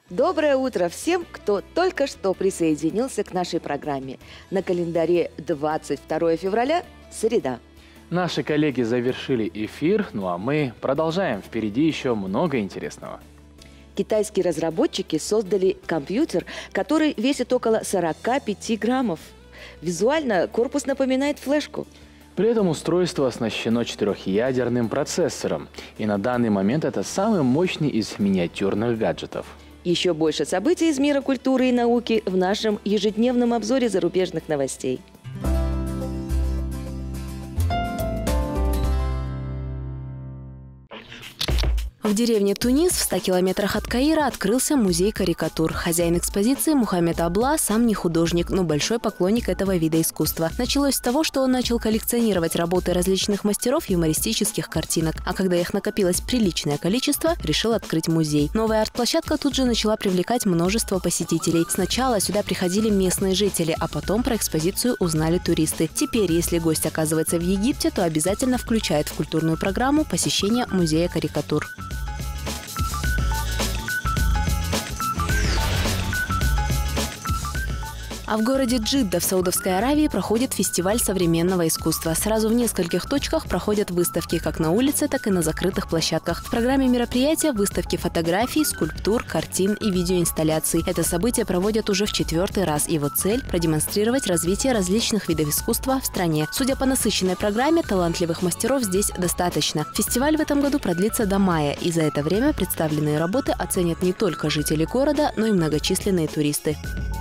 Доброе утро всем, кто только что присоединился к нашей программе. На календаре 22 февраля, среда. Наши коллеги завершили эфир, ну а мы продолжаем. Впереди еще много интересного. Китайские разработчики создали компьютер, который весит около 45 граммов. Визуально корпус напоминает флешку. При этом устройство оснащено 4-ядерным процессором. И на данный момент это самый мощный из миниатюрных гаджетов. Еще больше событий из мира культуры и науки в нашем ежедневном обзоре зарубежных новостей. В деревне Тунис в 100 километрах от Каира открылся музей карикатур. Хозяин экспозиции Мухаммед Абла сам не художник, но большой поклонник этого вида искусства. Началось с того, что он начал коллекционировать работы различных мастеров юмористических картинок. А когда их накопилось приличное количество, решил открыть музей. Новая арт-площадка тут же начала привлекать множество посетителей. Сначала сюда приходили местные жители, а потом про экспозицию узнали туристы. Теперь, если гость оказывается в Египте, то обязательно включает в культурную программу посещение музея карикатур. А в городе Джидда в Саудовской Аравии проходит фестиваль современного искусства. Сразу в нескольких точках проходят выставки как на улице, так и на закрытых площадках. В программе мероприятия выставки фотографий, скульптур, картин и видеоинсталляций. Это событие проводят уже в 4-й раз. Его цель – продемонстрировать развитие различных видов искусства в стране. Судя по насыщенной программе, талантливых мастеров здесь достаточно. Фестиваль в этом году продлится до мая, и за это время представленные работы оценят не только жители города, но и многочисленные туристы.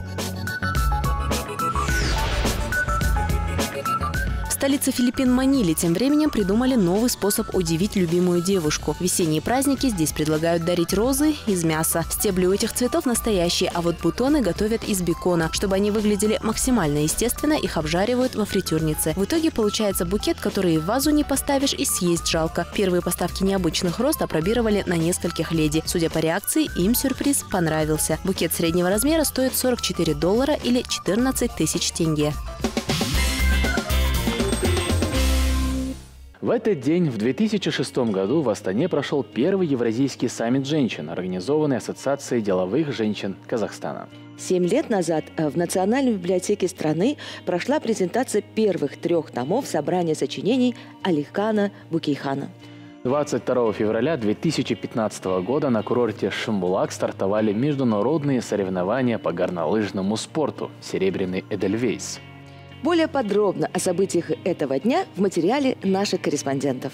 В столице Филиппин Маниле тем временем придумали новый способ удивить любимую девушку. В весенние праздники здесь предлагают дарить розы из мяса. Стебли у этих цветов настоящие, а вот бутоны готовят из бекона. Чтобы они выглядели максимально естественно, их обжаривают во фритюрнице. В итоге получается букет, который в вазу не поставишь и съесть жалко. Первые поставки необычных роз опробировали на нескольких леди. Судя по реакции, им сюрприз понравился. Букет среднего размера стоит $44 или 14 тысяч тенге. В этот день, в 2006 году, в Астане прошел первый Евразийский саммит женщин, организованный Ассоциацией деловых женщин Казахстана. 7 лет назад в Национальной библиотеке страны прошла презентация первых 3 томов собрания сочинений Алихана Букейхана. 22 февраля 2015 года на курорте Шымбулак стартовали международные соревнования по горнолыжному спорту «Серебряный Эдельвейс». Более подробно о событиях этого дня в материале наших корреспондентов.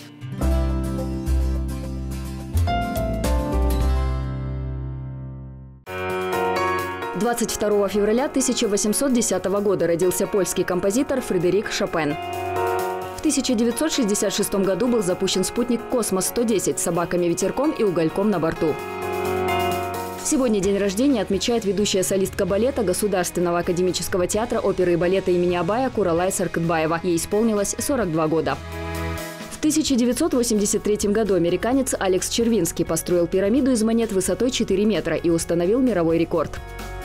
– 22 февраля 1810 года родился польский композитор Фредерик Шопен. В 1966 году был запущен спутник «Космос-110» с собаками-ветерком и угольком на борту. Сегодня день рождения отмечает ведущая солистка балета Государственного академического театра оперы и балета имени Абая Куралай Саркытбаева. Ей исполнилось 42 года. В 1983 году американец Алекс Червинский построил пирамиду из монет высотой 4 метра и установил мировой рекорд.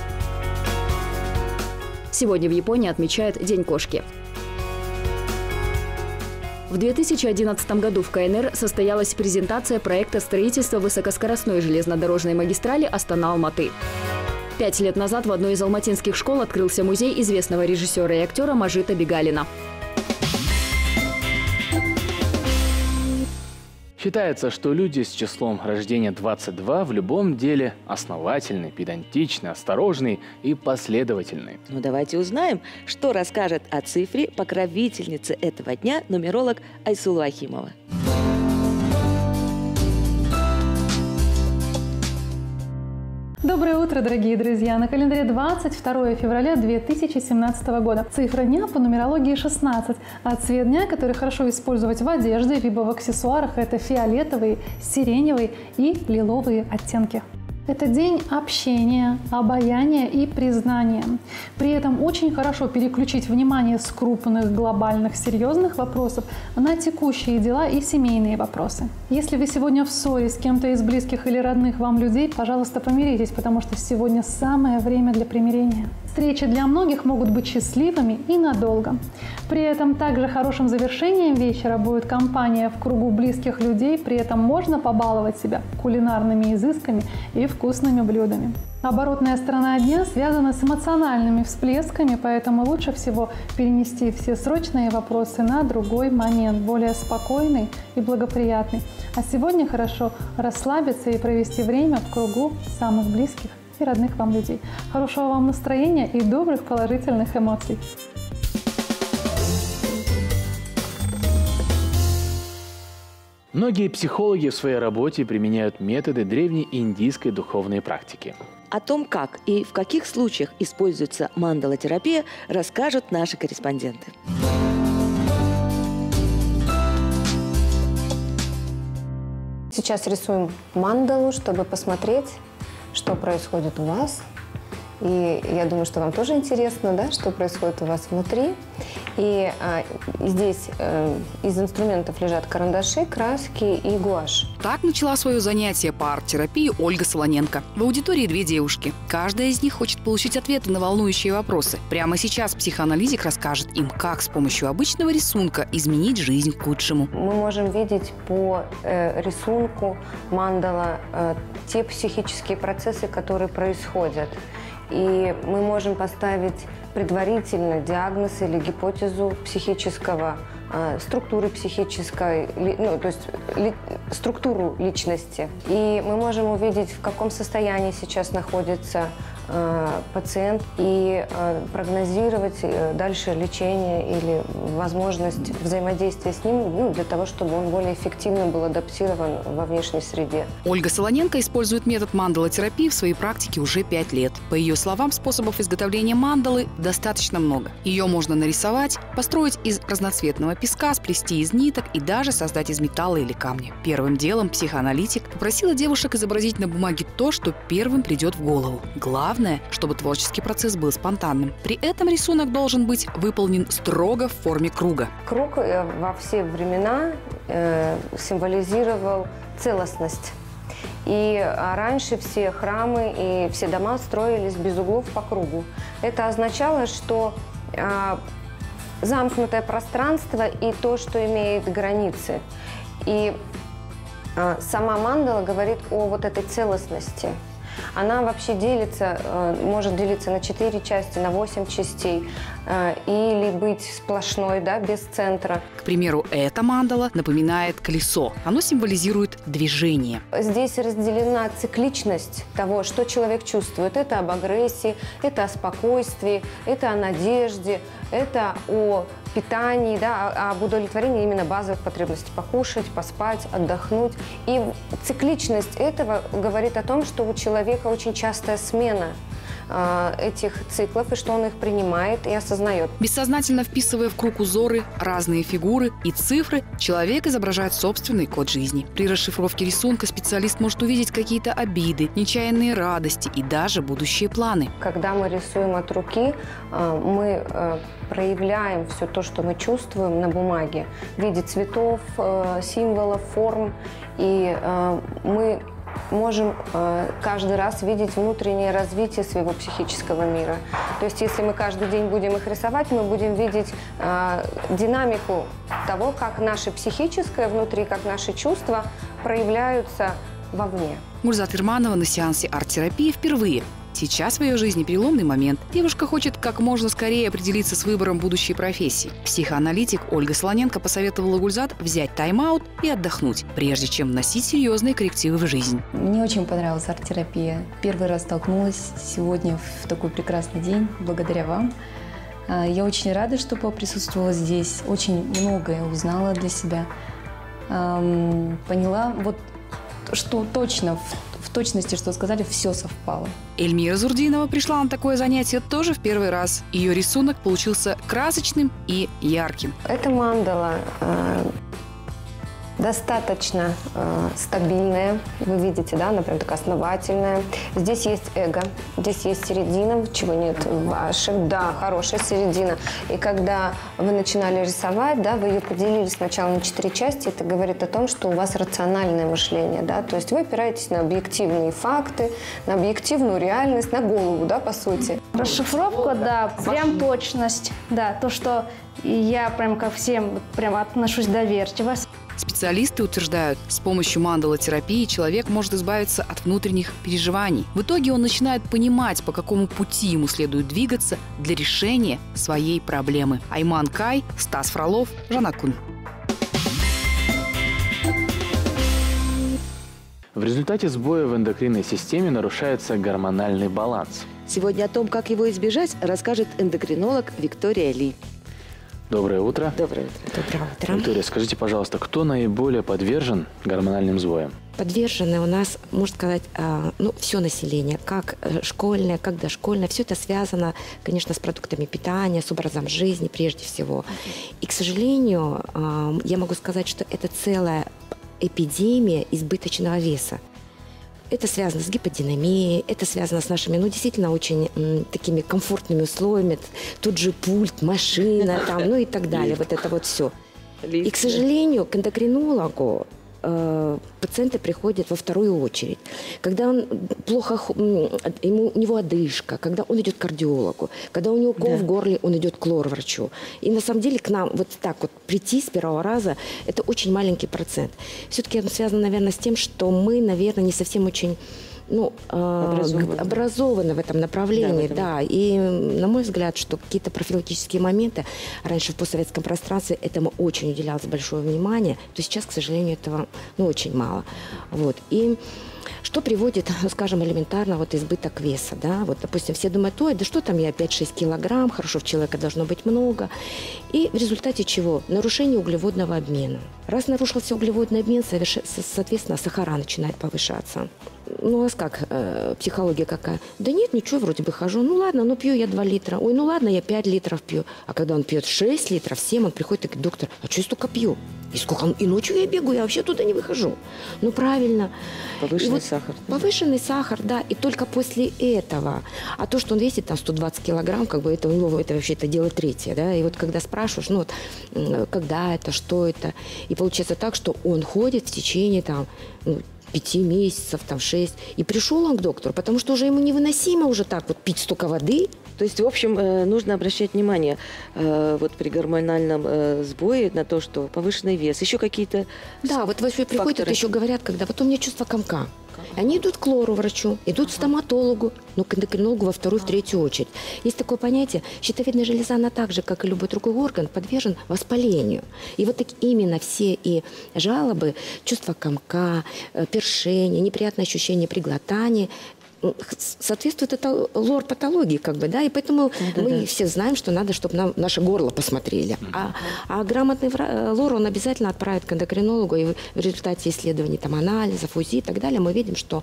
Сегодня в Японии отмечают День кошки. В 2011 году в КНР состоялась презентация проекта строительства высокоскоростной железнодорожной магистрали Астана-Алматы. 5 лет назад в одной из алматинских школ открылся музей известного режиссера и актера Мажита Бегалина. Считается, что люди с числом рождения 22 в любом деле основательны, педантичны, осторожны и последовательны. Ну давайте узнаем, что расскажет о цифре покровительницы этого дня нумеролог Айсулу Ахимова. Доброе утро, дорогие друзья! На календаре 22 февраля 2017 года. Цифра дня по нумерологии 16, а цвет дня, который хорошо использовать в одежде либо в аксессуарах, это фиолетовый, сиреневый и лиловые оттенки. Это день общения, обаяния и признания. При этом очень хорошо переключить внимание с крупных, глобальных, серьезных вопросов на текущие дела и семейные вопросы. Если вы сегодня в ссоре с кем-то из близких или родных вам людей, пожалуйста, помиритесь, потому что сегодня самое время для примирения. Встречи для многих могут быть счастливыми и надолго. При этом также хорошим завершением вечера будет компания в кругу близких людей, при этом можно побаловать себя кулинарными изысками и в вкусными блюдами. Оборотная сторона дня связана с эмоциональными всплесками, поэтому лучше всего перенести все срочные вопросы на другой момент, более спокойный и благоприятный. А сегодня хорошо расслабиться и провести время в кругу самых близких и родных вам людей. Хорошего вам настроения и добрых положительных эмоций. Многие психологи в своей работе применяют методы древней индийской духовной практики. О том, как и в каких случаях используется мандалотерапия, расскажут наши корреспонденты. Сейчас рисуем мандалу, чтобы посмотреть, что происходит у вас. И я думаю, что вам тоже интересно, да, что происходит у вас внутри. И здесь из инструментов лежат карандаши, краски и гуашь. Так начала свое занятие по арт-терапии Ольга Солоненко. В аудитории две девушки. Каждая из них хочет получить ответы на волнующие вопросы. Прямо сейчас психоаналитик расскажет им, как с помощью обычного рисунка изменить жизнь к лучшему. Мы можем видеть по рисунку мандала те психические процессы, которые происходят. И мы можем поставить предварительно диагноз или гипотезу психического, структуры психической, ну, то есть структуру личности. И мы можем увидеть, в каком состоянии сейчас находится пациент и прогнозировать дальше лечение или возможность взаимодействия с ним, ну, для того, чтобы он более эффективно был адаптирован во внешней среде. Ольга Солоненко использует метод мандалотерапии в своей практике уже 5 лет. По ее словам, способов изготовления мандалы достаточно много. Ее можно нарисовать, построить из разноцветного песка, сплести из ниток и даже создать из металла или камня. Первым делом психоаналитик попросила девушек изобразить на бумаге то, что первым придет в голову. Главное, чтобы творческий процесс был спонтанным. При этом рисунок должен быть выполнен строго в форме круга. Круг во все времена символизировал целостность. И раньше все храмы и все дома строились без углов по кругу. Это означало, что замкнутое пространство и то, что имеет границы. И сама мандала говорит о вот этой целостности. Она вообще делится, может делиться на 4 части, на 8 частей, или быть сплошной, да, без центра. К примеру, эта мандала напоминает колесо. Оно символизирует движение. Здесь разделена цикличность того, что человек чувствует. Это об агрессии, это о спокойствии, это о надежде, это о питании, да, об удовлетворении именно базовых потребностей: покушать, поспать, отдохнуть. И цикличность этого говорит о том, что у человека очень частая смена этих циклов, и что он их принимает и осознает. Бессознательно вписывая в круг узоры, разные фигуры и цифры, человек изображает собственный код жизни. При расшифровке рисунка специалист может увидеть какие-то обиды, нечаянные радости и даже будущие планы. Когда мы рисуем от руки, мы проявляем все то, что мы чувствуем на бумаге в виде цветов, символов, форм, и мы можем каждый раз видеть внутреннее развитие своего психического мира. То есть, если мы каждый день будем их рисовать, мы будем видеть динамику того, как наше психическое внутри, как наши чувства проявляются вовне. Гульзат Ирманова на сеансе арт-терапии впервые. Сейчас в ее жизни переломный момент. Девушка хочет как можно скорее определиться с выбором будущей профессии. Психоаналитик Ольга Солоненко посоветовала Гульзат взять тайм-аут и отдохнуть, прежде чем вносить серьезные коррективы в жизнь. Мне очень понравилась арт-терапия. Первый раз столкнулась сегодня в такой прекрасный день, благодаря вам. Я очень рада, что присутствовала здесь. Очень многое узнала для себя. Поняла, вот, что точно, в точности, что сказали, все совпало. Эльмира Зурдинова пришла на такое занятие тоже в первый раз. Ее рисунок получился красочным и ярким. Эта мандала достаточно стабильная. Вы видите, да, она прям такая основательная. Здесь есть эго, здесь есть середина, чего нет в ваших. Да, хорошая середина. И когда вы начинали рисовать, да, вы ее поделили сначала на 4 части, это говорит о том, что у вас рациональное мышление, да, то есть вы опираетесь на объективные факты, на объективную реальность, на голову, да, по сути. Расшифровка, да, прям точность, да, то, что я прям ко всем прям отношусь доверчиво. Специалисты утверждают, с помощью мандалотерапии человек может избавиться от внутренних переживаний. В итоге он начинает понимать, по какому пути ему следует двигаться для решения своей проблемы. Айман Кай, Стас Фролов, Жанат Кун. В результате сбоя в эндокринной системе нарушается гормональный баланс. Сегодня о том, как его избежать, расскажет эндокринолог Виктория Ли. Доброе утро. Доброе утро. Доброе утро. Виктория, скажите, пожалуйста, кто наиболее подвержен гормональным сбоям? Подвержены у нас, можно сказать, все население, как школьное, как дошкольное. Все это связано, конечно, с продуктами питания, с образом жизни прежде всего. И, к сожалению, я могу сказать, что это целая эпидемия избыточного веса. Это связано с гиподинамией, это связано с нашими, действительно, очень такими комфортными условиями. Тут же пульт, машина, и так далее. Вот это вот все. И, к сожалению, к эндокринологу пациенты приходят во вторую очередь. Когда он плохо, у него одышка, когда он идет к кардиологу, когда у него кол в горле, он идет к лор-врачу. И на самом деле к нам вот так вот прийти с первого раза – это очень маленький процент. Все-таки это связано, наверное, с тем, что мы, наверное, не совсем очень образованы в этом направлении, И, на мой взгляд, что какие-то профилактические моменты раньше в постсоветском пространстве этому очень уделялось большое внимание, то сейчас, к сожалению, этого очень мало. Вот. И что приводит, скажем, элементарно избыток веса, допустим, все думают, да что там я 5-6 килограмм, хорошо, в человека должно быть много. И в результате чего? Нарушение углеводного обмена. Раз нарушился углеводный обмен, соответственно, сахара начинает повышаться. У нас как, психология какая? Да нет, ничего, вроде бы хожу. Ладно, пью я 2 литра. Ой, ладно, я 5 литров пью. А когда он пьет 6 литров, 7, он приходит и говорит, доктор, а что я столько пью? И ночью я бегаю, я вообще туда не выхожу. Правильно. Повышенный сахар. Повышенный сахар, да. И только после этого. А то, что он весит 120 килограмм, это у него это вообще это дело третье, И вот когда спрашиваешь, когда это, что это, и получается так, что он ходит в течение 5 месяцев, 6. И пришел он к доктору, потому что уже ему невыносимо уже так пить столько воды. То есть, в общем, нужно обращать внимание при гормональном сбое на то, что повышенный вес, еще какие-то приходят, еще говорят, когда у меня чувство комка. Они идут к лору-врачу, идут к стоматологу, но к эндокринологу во вторую, в третью очередь. Есть такое понятие, щитовидная железа, она так же, как и любой другой орган, подвержен воспалению. И именно все и жалобы, чувство комка, першение, неприятное ощущение при глотании соответствует это лор-патологии, и поэтому мы все знаем, что надо, чтобы нам наше горло посмотрели. А грамотный лор, он обязательно отправит к эндокринологу, и в результате исследований, анализов, УЗИ и так далее, мы видим, что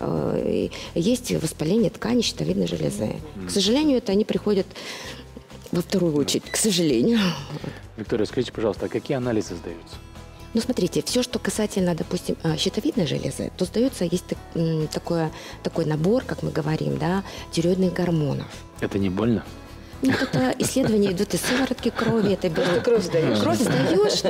есть воспаление тканей щитовидной железы. К сожалению, они приходят во вторую очередь, к сожалению. Виктория, скажите, пожалуйста, а какие анализы сдаются? Смотрите, все, что касательно, допустим, щитовидной железы, то сдается, есть такой набор, как мы говорим, тиреоидных гормонов. Это не больно? Это исследования идут из сыворотки крови, это берут. Кровь сдаешь. Кровь сдаешь,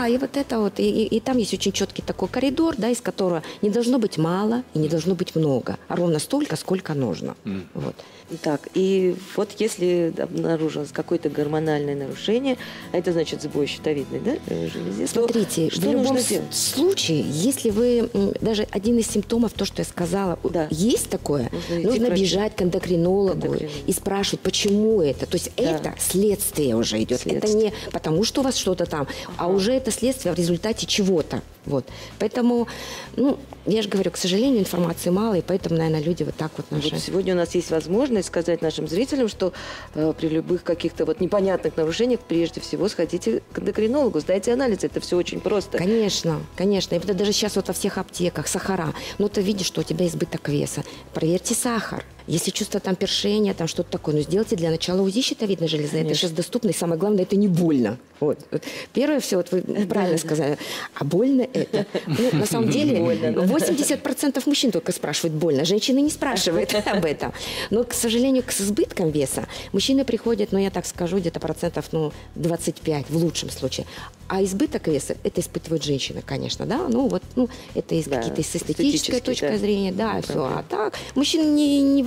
и там есть очень четкий такой коридор, из которого не должно быть мало и не должно быть много, а ровно столько, сколько нужно. Так, и если обнаружилось какое-то гормональное нарушение, это значит сбой щитовидной железы. Смотрите, в любом случае, если вы, даже один из симптомов, то, что я сказала, есть такое, нужно бежать к эндокринологу и спрашивать, почему это. То есть это следствие уже идет. Это не потому, что у вас что-то там, а уже это следствие в результате чего-то. Поэтому, я же говорю, к сожалению, информации мало, и поэтому, наверное, люди наши. Сегодня у нас есть возможность сказать нашим зрителям, что при любых каких-то непонятных нарушениях, прежде всего, сходите к эндокринологу, сдайте анализы, это все очень просто. Конечно. И это даже сейчас во всех аптеках сахара. Ты видишь, что у тебя избыток веса. Проверьте сахар. Если чувство першения, что-то такое, сделайте для начала УЗИ щитовидной железы. Конечно. Это сейчас доступно, и самое главное, это не больно. Первое все, вы правильно сказали. А больно это? На самом деле, 80% мужчин только спрашивают больно, женщины не спрашивают об этом. Но, к сожалению, с избытком веса мужчины приходят, я так скажу, где-то процентов 25 в лучшем случае. А избыток веса, это испытывают женщины, конечно, это есть какие-то эстетическая точка зрения, все. А так, мужчин не волнует.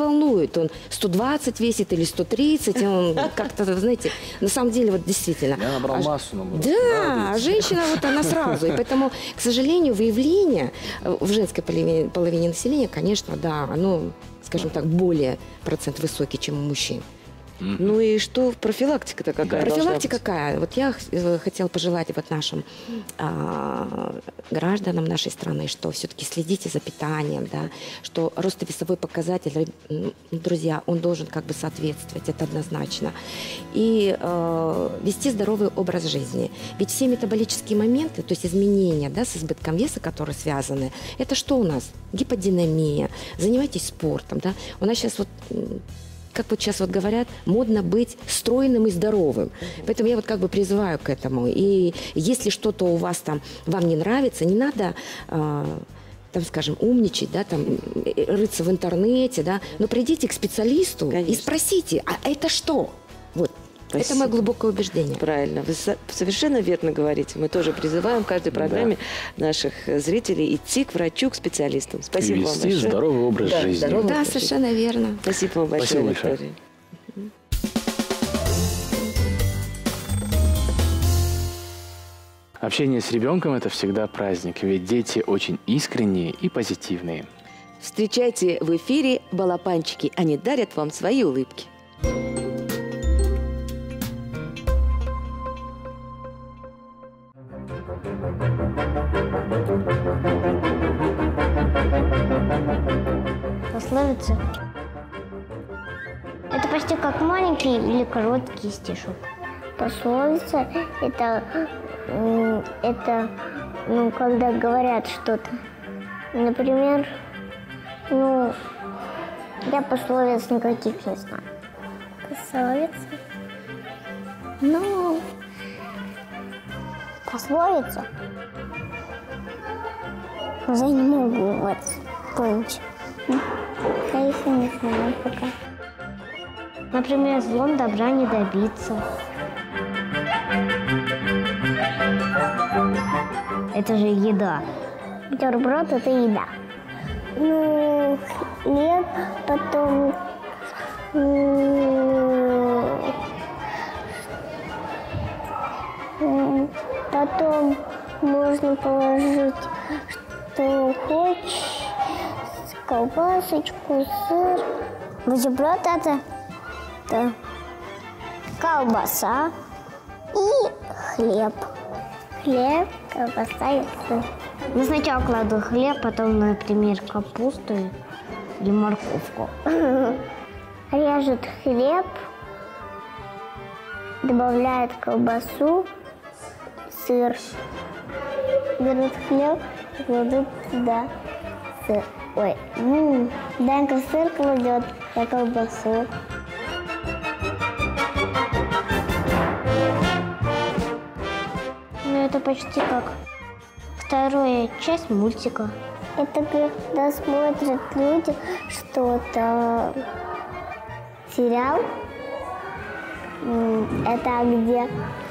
стоит, он 120 весит или 130, он как-то, знаете, на самом деле, вот действительно. Я набрал массу. Да, а женщина вот она сразу. И поэтому, к сожалению, выявление в женской половине населения, конечно, да, оно, скажем так, более процент высокий, чем у мужчин. Ну и что профилактика-то какая? Профилактика какая? Вот я хотела пожелать вот нашим гражданам нашей страны, что все-таки следите за питанием, да, что ростовесовой показатель, друзья, он должен как бы соответствовать, это однозначно. И вести здоровый образ жизни. Ведь все метаболические моменты, то есть изменения, да, с избытком веса, которые связаны, это что у нас? Гиподинамия. Занимайтесь спортом, да. У нас сейчас вот... как вот сейчас вот говорят, модно быть стройным и здоровым. Поэтому я вот как бы призываю к этому. И если что-то у вас там вам не нравится, не надо, там, скажем, умничать, да, там, рыться в интернете, да, но придите к специалисту и спросите, а это что? Вот. Спасибо. Это мое глубокое убеждение. Правильно. Вы совершенно верно говорите. Мы тоже призываем в каждой программе наших зрителей идти к врачу, к специалистам. Спасибо вам большое. Вести здоровый образ жизни. Да, совершенно верно. Спасибо вам большое, Виктория. Общение с ребенком – это всегда праздник, ведь дети очень искренние и позитивные. Встречайте в эфире балапанчики. Они дарят вам свои улыбки. Пословица. Это почти как маленький или короткий стишок. Пословица – это ну, когда говорят что-то. Например, ну, я пословиц никаких не знаю. Пословица? Ну, пословица? Я не могу вот помнить. Я их не знаю пока. Например, злом добра не добиться. Это же еда. Бутерброд – это еда. Ну, хлеб, потом можно положить, что хочешь, колбасочку, сыр. Бутерброд – это колбаса и хлеб. Хлеб, колбаса и сыр. Ну, сначала кладу хлеб, потом, например, капусту или морковку. Режет хлеб, добавляет колбасу, сыр. Берут хлеб и кладут туда сыр. Ой, Данька сыр кладет, я колбасу. Ну, это почти как вторая часть мультика. Это когда смотрят люди что-то, сериал. Это где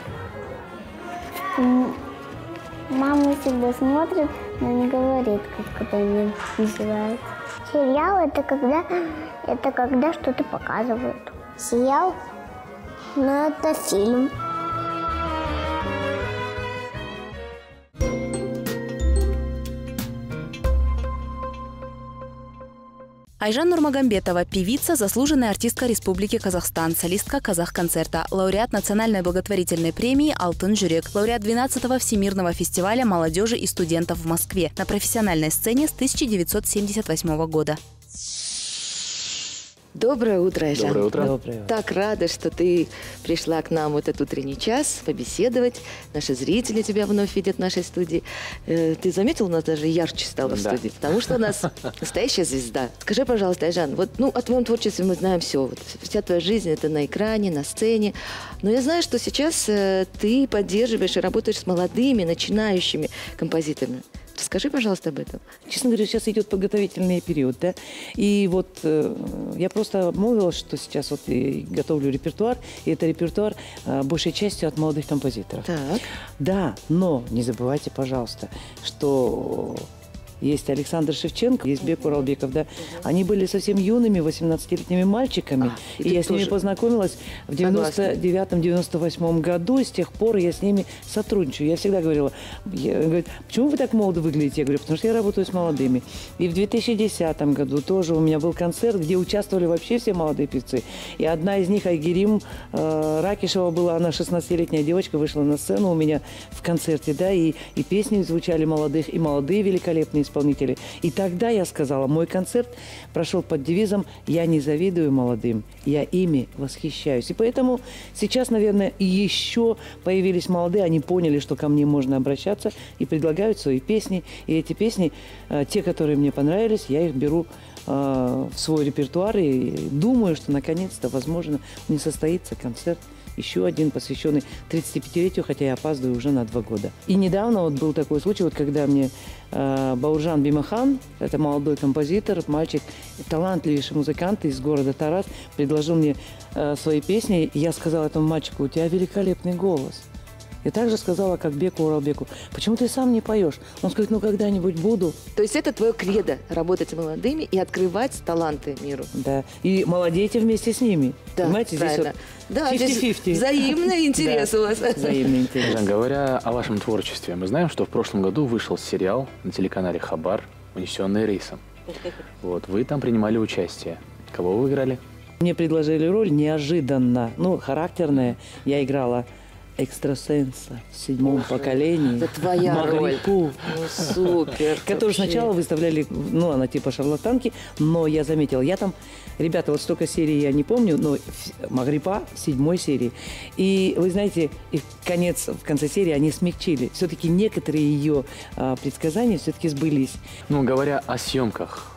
мама всегда смотрит, но не говорит, как это называется. Сериал – это когда что-то показывают. Сериал, но это фильм. Айжан Нурмагомбетова – певица, заслуженная артистка Республики Казахстан, солистка Казахконцерта, лауреат национальной благотворительной премии «Алтын жүрек», лауреат 12-го Всемирного фестиваля молодежи и студентов в Москве на профессиональной сцене с 1978 года. Доброе утро, Айжан. Доброе утро. Доброе утро. Так рада, что ты пришла к нам в этот утренний час побеседовать. Наши зрители тебя вновь видят в нашей студии. Ты заметил, у нас даже ярче стало в студии, потому что у нас настоящая звезда. Скажи, пожалуйста, Айжан, вот, о твоем творчестве мы знаем все. Вот, вся твоя жизнь – это на экране, на сцене. Но я знаю, что сейчас ты поддерживаешь и работаешь с молодыми, начинающими композиторами. Расскажи, пожалуйста, об этом. Честно говоря, сейчас идет подготовительный период, да, и вот я просто обмолвилась, что сейчас вот и готовлю репертуар, и это репертуар большей частью от молодых композиторов. Так. Да, но не забывайте, пожалуйста, что есть Александр Шевченко, есть Бек Уралбеков, да. Они были совсем юными, 18-летними мальчиками. И я с ними познакомилась в 99-98 году, и с тех пор я с ними сотрудничаю. Я всегда говорила, говорит, почему вы так молодо выглядите? Я говорю, потому что я работаю с молодыми. И в 2010 году тоже у меня был концерт, где участвовали вообще все молодые певцы. И одна из них, Айгерим Ракишева была, она 16-летняя девочка, вышла на сцену у меня в концерте, да, и песни звучали молодых, и молодые великолепные исполнители. И тогда я сказала, мой концерт прошел под девизом «Я не завидую молодым, я ими восхищаюсь». И поэтому сейчас, наверное, еще появились молодые, они поняли, что ко мне можно обращаться, и предлагают свои песни. И эти песни, те, которые мне понравились, я их беру в свой репертуар и думаю, что наконец-то, возможно, не состоится концерт еще один, посвященный 35-летию, хотя я опаздываю уже на 2 года. И недавно вот был такой случай, вот когда мне Бауржан Бимахан, это молодой композитор, мальчик, талантливейший музыкант из города Тарас, предложил мне свои песни. И я сказала этому мальчику, у тебя великолепный голос. И также сказала, как Беку Уралбеку, почему ты сам не поешь? Он скажет, ну когда-нибудь буду. То есть это твое кредо – работать с молодыми и открывать таланты миру. Да, и молодейте вместе с ними. Да, понимаете, правильно. Здесь вот 50-50. Взаимный интерес у вас. Взаимный интерес. Жан, говоря о вашем творчестве, мы знаем, что в прошлом году вышел сериал на телеканале «Хабар», «Унесенные рейсом». Вот, вы там принимали участие. Кого вы играли? Мне предложили роль неожиданно, ну, характерная. Я играла экстрасенса в 7-м поколении. Это твоя роль. Ну, супер. Которую сначала выставляли, ну, она типа шарлатанки, но я заметила, я там, ребята, вот столько серий я не помню, но Магрипа в 7-й серии. И вы знаете, и в конце серии они смягчили. Все-таки некоторые ее предсказания все-таки сбылись. Ну, говоря о съемках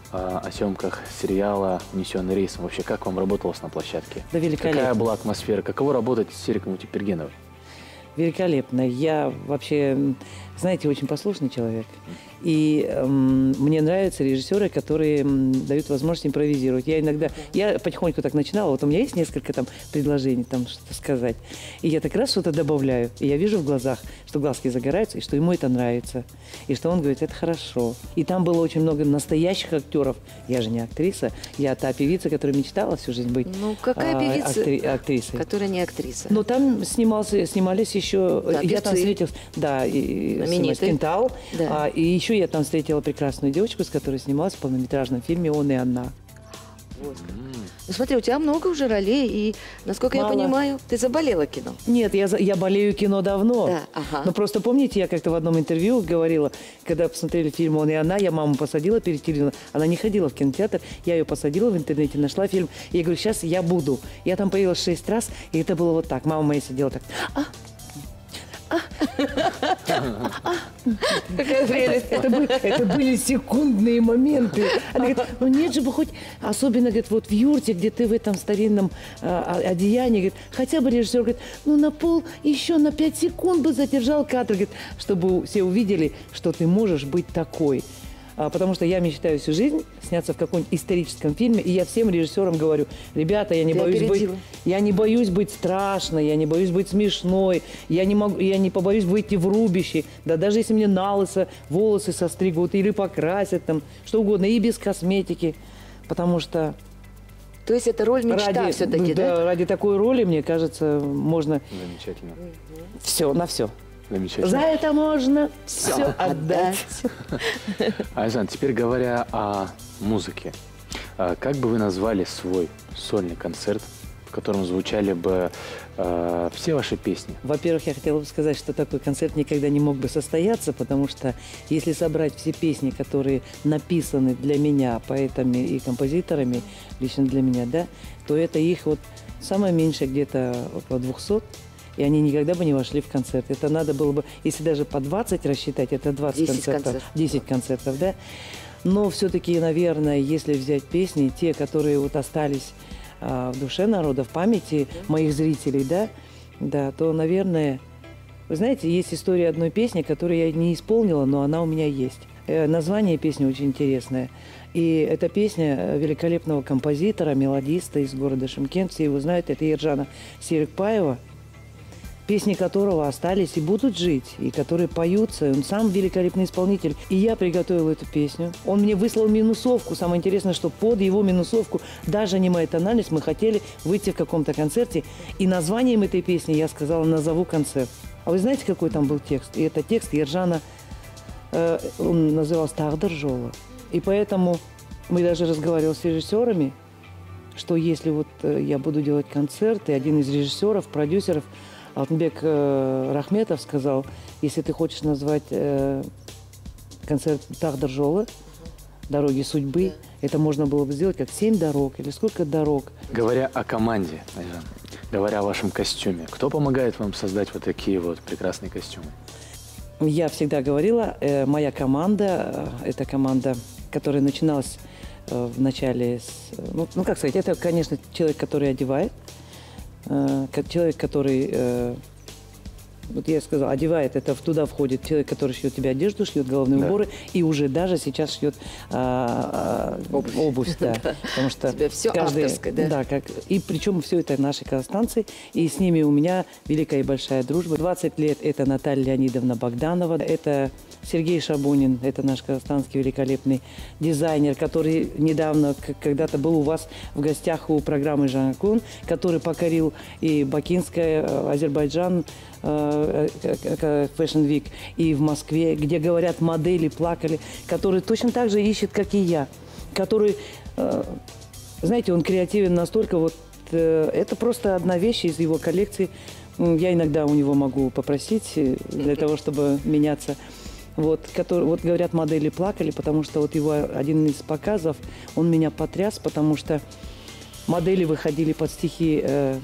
сериала «Унесенный рейсом», вообще, как вам работалось на площадке? Да великолепно. Какая была атмосфера? Каково работать с Сериком Утепергеновой? Великолепно. Я вообще, знаете, очень послушный человек. И мне нравятся режиссеры, которые дают возможность импровизировать. Я потихоньку так начинала, вот у меня есть несколько там предложений, там что-то сказать. И я так раз что-то добавляю, и я вижу в глазах, что глазки загораются, и что ему это нравится. И что он говорит, это хорошо. И там было очень много настоящих актеров. Я же не актриса, я та певица, которая мечтала всю жизнь быть актрисой. Которая не актриса. Но там снимались еще... Да, я там встретилась, да, и Кентал, да. И еще я там встретила прекрасную девочку, с которой снималась в полнометражном фильме «Он и она». Вот. Ну, смотри, у тебя много уже ролей, и, насколько я понимаю, ты заболела кино. Нет, я болею кино давно. Да, ага. Но просто помните, я как-то в одном интервью говорила, когда посмотрели фильм «Он и она», я маму посадила перед телевизором. Она не ходила в кинотеатр, я ее посадила в интернете, нашла фильм. И я говорю, сейчас я буду. Я там появилась 6 раз, и это было вот так. Мама моя сидела так. Какая прелесть. Это были секундные моменты. Она говорит, ну нет же бы хоть, особенно, говорит, вот в юрте, где ты в этом старинном одеянии, говорит, хотя бы режиссер говорит, ну еще на 5 секунд бы задержал кадр, говорит, чтобы все увидели, что ты можешь быть такой. Потому что я мечтаю всю жизнь сняться в каком-нибудь историческом фильме, и я всем режиссерам говорю, ребята, я не боюсь быть страшной, я не боюсь быть смешной, я не побоюсь выйти в рубище, да даже если мне на лысо волосы состригут или покрасят, там, что угодно, и без косметики, потому что... То есть это роль мечта все-таки, да? Да, ради такой роли, мне кажется, можно... Замечательно. Все, на все. Замечательно. За это можно все отдать. Айзан, теперь говоря о музыке, как бы вы назвали свой сольный концерт, в котором звучали бы все ваши песни? Во-первых, я хотела бы сказать, что такой концерт никогда не мог бы состояться, потому что если собрать все песни, которые написаны для меня поэтами и композиторами, лично для меня, да, то это их вот самое меньшее где-то около 200. И они никогда бы не вошли в концерт. Это надо было бы, если даже по 20 рассчитать, это 20 концертов. 10 концертов, да. Но все-таки, наверное, если взять песни, те, которые вот остались в душе народа, в памяти моих зрителей, да, то, наверное, вы знаете, есть история одной песни, которую я не исполнила, но она у меня есть. Название песни очень интересное. И эта песня великолепного композитора, мелодиста из города Шымкент, все его знают, это Ержана Серикбаева. песни которого остались и будут жить, и которые поются. Он сам великолепный исполнитель. И я приготовила эту песню. Он мне выслал минусовку. Самое интересное, что под его минусовку, даже не моя тональность, мы хотели выйти в каком-то концерте. И названием этой песни я сказала: назову концерт. А вы знаете, какой там был текст? И это текст Ержана, он назывался «Тагдыр жолы». И поэтому мы даже разговаривали с режиссерами, что если вот я буду делать концерт, и один из режиссеров, продюсеров, Алтынбек Рахметов, сказал: если ты хочешь назвать концерт «Тагдыр жолы», «Дороги судьбы», это можно было бы сделать как 7 дорог или сколько дорог. Говоря о команде, Айжан, говоря о вашем костюме, кто помогает вам создать вот такие вот прекрасные костюмы? Я всегда говорила, моя команда, это команда, которая начиналась в начале, ну как сказать, это, конечно, человек, который одевает, человек, который, вот я сказала, одевает, это туда входит человек, который шьет тебе одежду, шьет головные уборы, и уже даже сейчас шьет обувь, да. Потому что все авторское, да? Да, и причем все это наши казахстанцы, и с ними у меня великая и большая дружба. 20 лет это Наталья Леонидовна Богданова, это Сергей Шабунин, это наш казахстанский великолепный дизайнер, который недавно, когда-то был у вас в гостях у программы «Жанкун», который покорил и Бакинское, Азербайджан, Fashion Week, и в Москве, где, говорят, модели плакали, который точно так же ищет, как и я, который, знаете, он креативен настолько, вот это просто одна вещь из его коллекции. Я иногда у него могу попросить для того, чтобы меняться. Вот, вот говорят, модели плакали, потому что вот его один из показов, он меня потряс, потому что модели выходили под стихи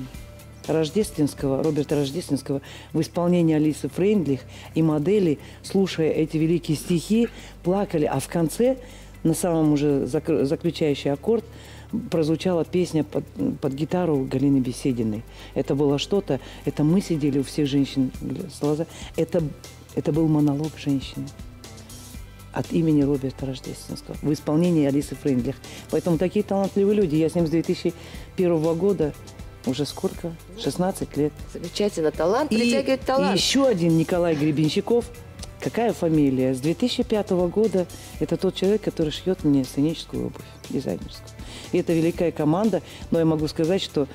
Роберта Рождественского в исполнении Алисы Фрейндлих, и модели, слушая эти великие стихи, плакали, а в конце, на самом уже заключающий аккорд, прозвучала песня под гитару Галины Бесединой. Это было что-то, это мы сидели у всех женщин с глаза, это был монолог женщины от имени Роберта Рождественского в исполнении Алисы Фрейндлих. Поэтому такие талантливые люди. Я с ним с 2001 года. Уже сколько? 16 лет. Замечательно. Талант притягивает талант. И еще один Николай Гребенщиков. Какая фамилия? С 2005 года это тот человек, который шьет мне сценическую обувь, дизайнерскую. И это великая команда. Но я могу сказать, что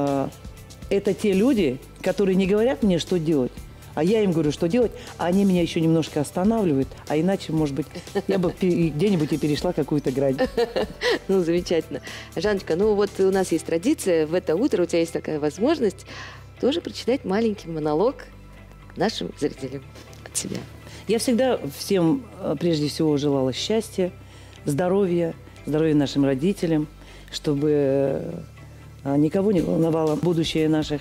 это те люди, которые не говорят мне, что делать, а я им говорю, что делать, а они меня еще немножко останавливают, а иначе, может быть, я бы где-нибудь и перешла какую-то грань. Ну, замечательно. Жанночка, ну вот у нас есть традиция, в это утро у тебя есть такая возможность тоже прочитать маленький монолог нашим зрителям от себя. Я всегда всем, прежде всего, желала счастья, здоровья нашим родителям, чтобы никого не волновало будущее наших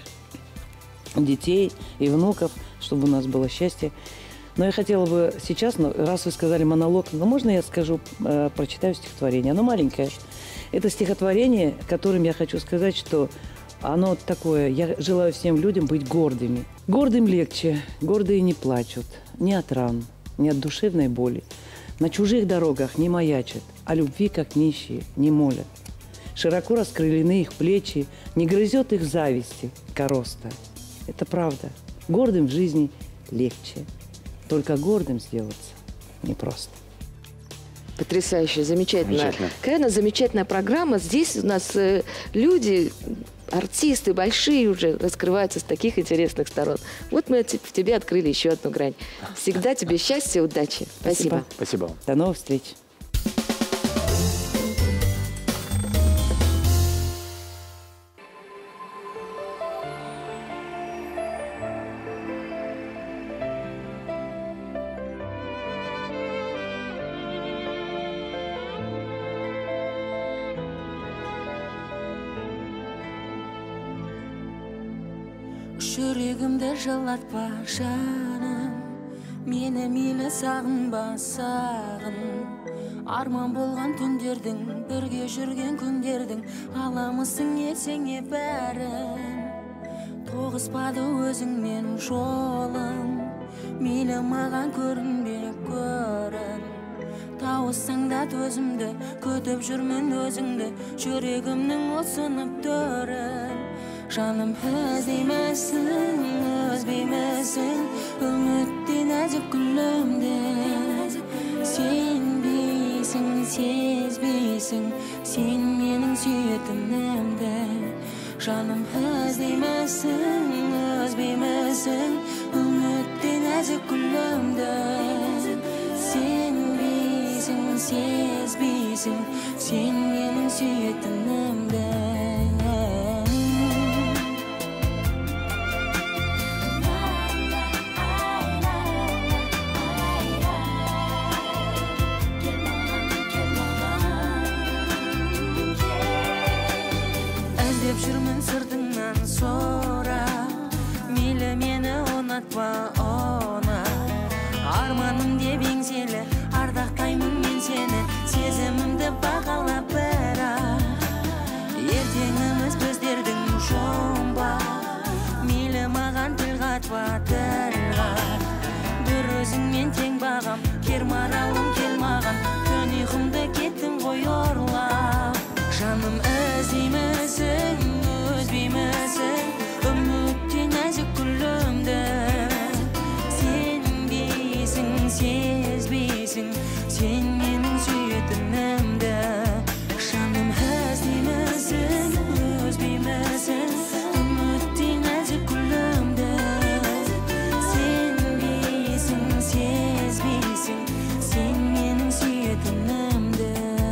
детей и внуков, чтобы у нас было счастье. Но я хотела бы сейчас, раз вы сказали монолог, можно я прочитаю стихотворение? Оно маленькое. Это стихотворение, которым я хочу сказать, что оно такое: я желаю всем людям быть гордыми. Гордым легче, гордые не плачут, ни от ран, ни от душевной боли. На чужих дорогах не маячат, о любви, как нищие, не молят. Широко раскрылены их плечи, не грызет их зависти короста. Это правда. Гордым в жизни легче. Только гордым сделаться непросто. Потрясающе, замечательно. Какая у нас замечательная программа. Здесь у нас люди, артисты большие уже раскрываются с таких интересных сторон. Вот мы в тебе открыли еще одну грань. Всегда тебе счастья, удачи. Спасибо. Спасибо. До новых встреч. Жүрегімді жылатпа жаным, мені мейлі сағынба сағын. Арман болған түндердің, бірге жүрген күндердің, аламысың есеңе бәрін. Тоғыспады өзіңмен жолым, мейлі маған көрінбе көрін. Тауыссаң да төзімді, күтіп жүрмін өзіңді, жүрегімнің ұсынып төрін. Жаным іздеймісің, үзбеймісің үмітті нәзік гүлімді. Сенбейсің, сезбейсің сен менің сүйетінімді. Жаным іздеймісің, үзбеймісің үмітті нәзік гүлімді. Сенбейсің, сезбейсің сен менің сүйетінімді. Іздеп жүрмін сыртыңнан сора, мейлі мені ұнатпа оны. Арманым деп еңселі, ардақтаймын мен сені, сезімімді бағалап бірақ. Ертеңіміз біздердің жұмбақ, мейлі маған тіл қатпа, тіл қат. Бір өзіңмен тең бағам, кер маралым кел маған, түн ұйқымды кеттің ғой орлап. Жаным іздеймісің, үзбеймісің үмітті нәзік гүлімді. Сенбейсің, сезбейсің сен менің сүйетінімді. Жаным іздеймісің, үзбеймісің үмітті нәзік гүлімді. Сенбейсің, сезбейсің сен менің сүйетінімді.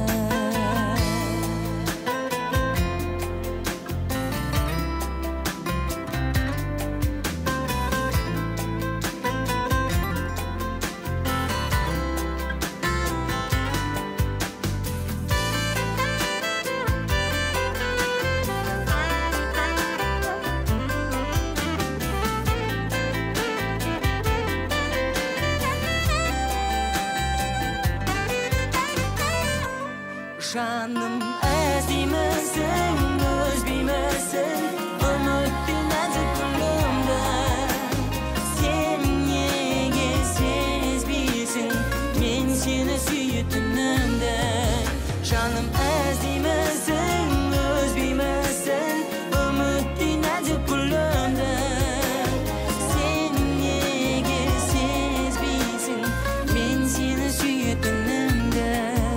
Жаным іздеймісің, үзбеймісің үмітті нәзік гүлімді. Сен неге сезбейсің мен сені сүйетінімді. Жаным іздеймісің, үзбеймісің үмітті нәзік гүлімді. Сен неге сезбейсің мен сені сүйетінімді.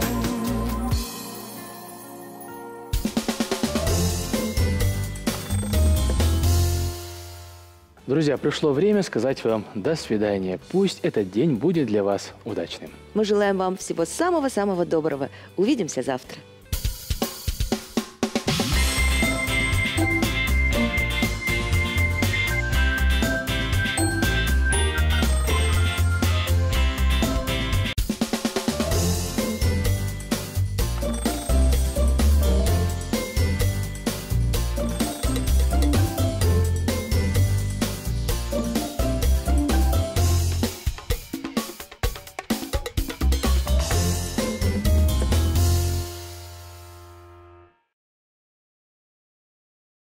Друзья, пришло время сказать вам до свидания. Пусть этот день будет для вас удачным. Мы желаем вам всего самого-самого доброго. Увидимся завтра.